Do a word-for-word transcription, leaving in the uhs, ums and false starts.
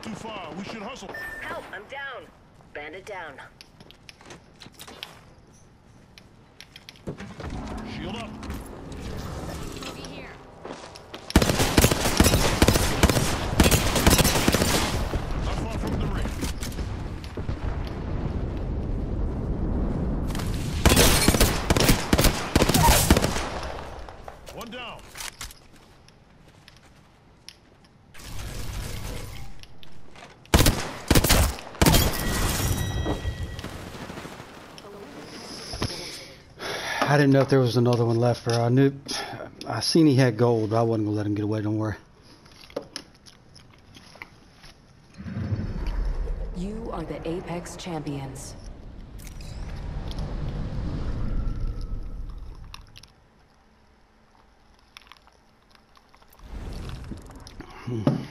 too far. We should hustle. Help! I'm down. Bandit down. Shield up. Boogie here. Not far from the ring. One down. I didn't know if there was another one left, or I knew I seen he had gold, but I wasn't gonna let him get away. Don't worry. You are the Apex champions. Hmm.